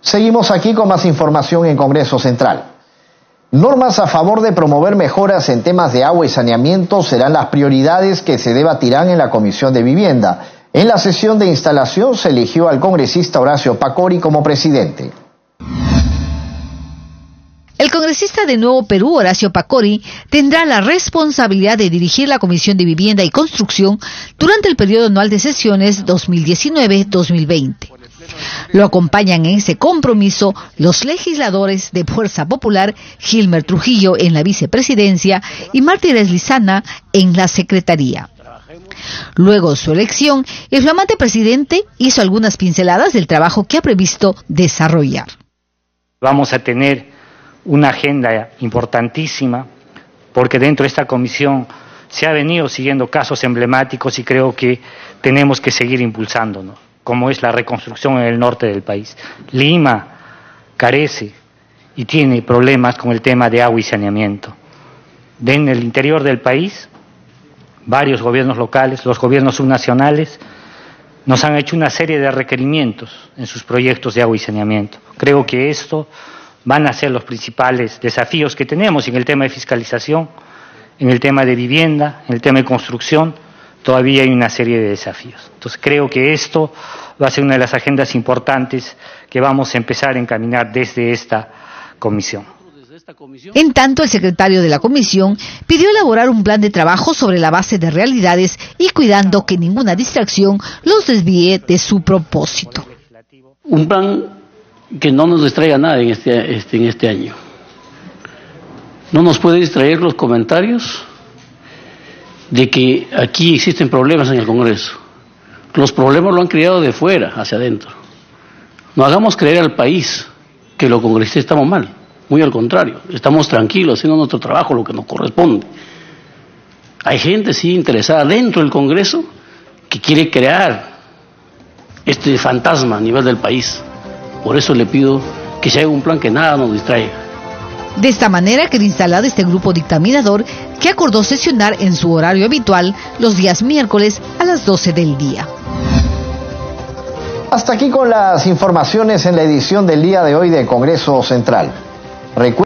Seguimos aquí con más información en Congreso Central. Normas a favor de promover mejoras en temas de agua y saneamiento serán las prioridades que se debatirán en la Comisión de Vivienda. En la sesión de instalación se eligió al congresista Horacio Pacori como presidente. El congresista de Nuevo Perú, Horacio Pacori, tendrá la responsabilidad de dirigir la Comisión de Vivienda y Construcción durante el periodo anual de sesiones 2019-2020. Lo acompañan en ese compromiso los legisladores de Fuerza Popular, Gilmer Trujillo en la vicepresidencia y Martínez Lizana en la secretaría. Luego de su elección, el flamante presidente hizo algunas pinceladas del trabajo que ha previsto desarrollar. Vamos a tener una agenda importantísima, porque dentro de esta comisión se ha venido siguiendo casos emblemáticos y creo que tenemos que seguir impulsándonos, como es la reconstrucción en el norte del país. Lima carece y tiene problemas con el tema de agua y saneamiento. En el interior del país, varios gobiernos locales, los gobiernos subnacionales, nos han hecho una serie de requerimientos en sus proyectos de agua y saneamiento. Creo que esto van a ser los principales desafíos que tenemos en el tema de fiscalización, en el tema de vivienda, en el tema de construcción. Todavía hay una serie de desafíos. Entonces creo que esto va a ser una de las agendas importantes que vamos a empezar a encaminar desde esta comisión. En tanto, el secretario de la comisión pidió elaborar un plan de trabajo sobre la base de realidades y cuidando que ninguna distracción los desvíe de su propósito. Un plan que no nos distraiga nada en este año. No nos puede distraer los comentarios de que aquí existen problemas en el Congreso. Los problemas lo han creado de fuera hacia adentro. No hagamos creer al país que los congresistas estamos mal. Muy al contrario, estamos tranquilos haciendo nuestro trabajo, lo que nos corresponde. Hay gente, sí, interesada dentro del Congreso que quiere crear este fantasma a nivel del país. Por eso le pido que se haga un plan que nada nos distraiga. De esta manera queda instalado este grupo dictaminador que acordó sesionar en su horario habitual los días miércoles a las 12 del día. Hasta aquí con las informaciones en la edición del día de hoy de Congreso Central.